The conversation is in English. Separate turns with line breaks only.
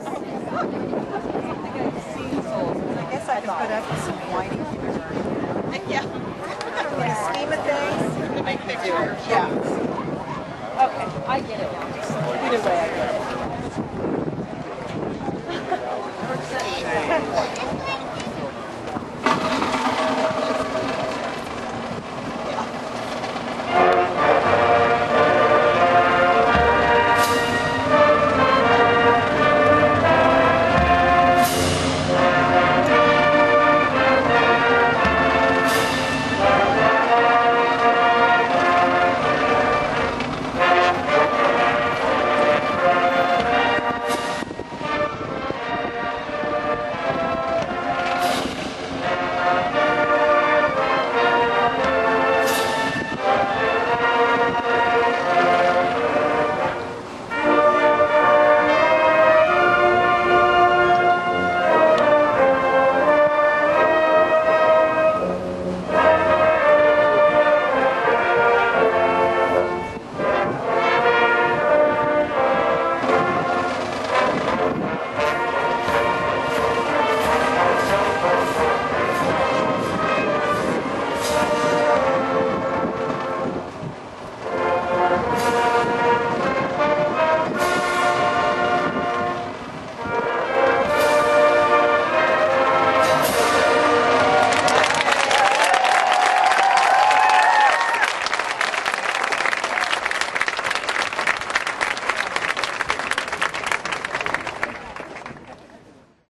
I guess I could put up with some whiting.
Yeah.
In the scheme of things,
The big picture.
yeah.
Okay, I get it now. Either way, I get it.